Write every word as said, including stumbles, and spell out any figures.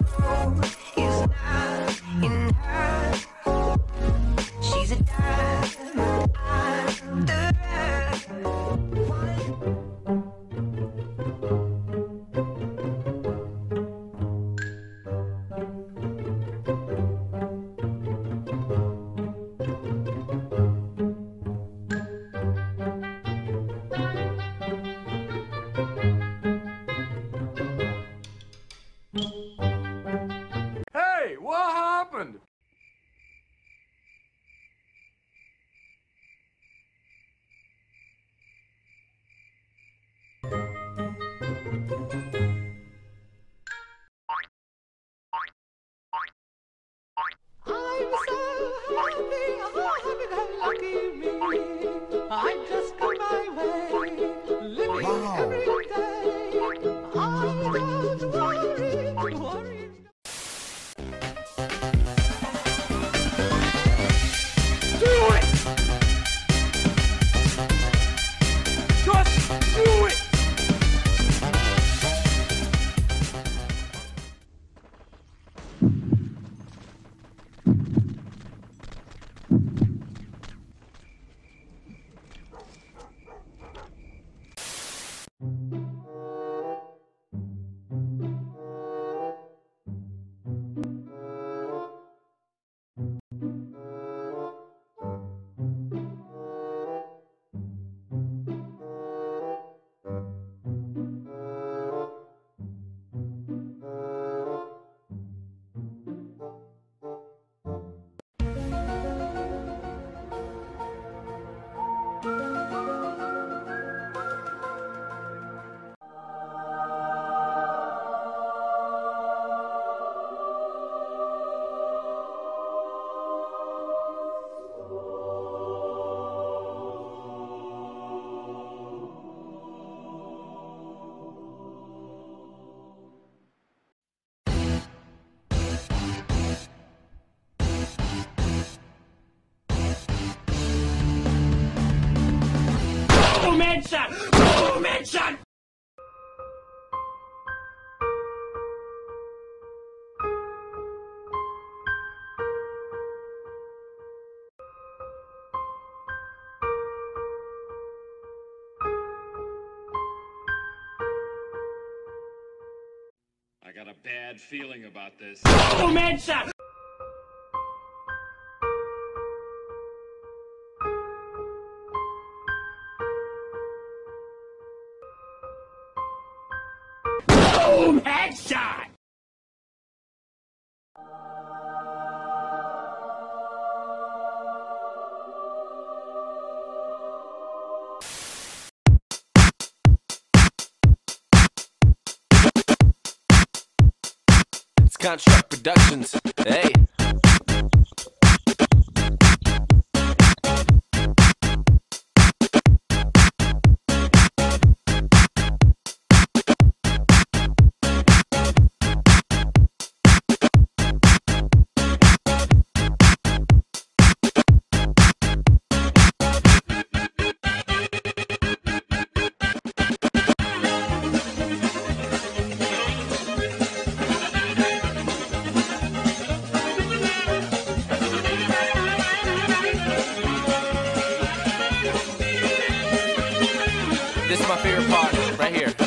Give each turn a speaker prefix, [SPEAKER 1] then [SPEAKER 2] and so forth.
[SPEAKER 1] Hey, what happened?
[SPEAKER 2] I'm so happy, oh happy go lucky me. I just go my way, living
[SPEAKER 3] Wow.
[SPEAKER 2] every day. I don't worry, worry.
[SPEAKER 1] Do it! Just do it! Boom headshot! Boom headshot!
[SPEAKER 4] I got a bad feeling about this.
[SPEAKER 1] Boom headshot! Boom headshot!
[SPEAKER 5] It's Construct Productions. Hey. This is my favorite part right here.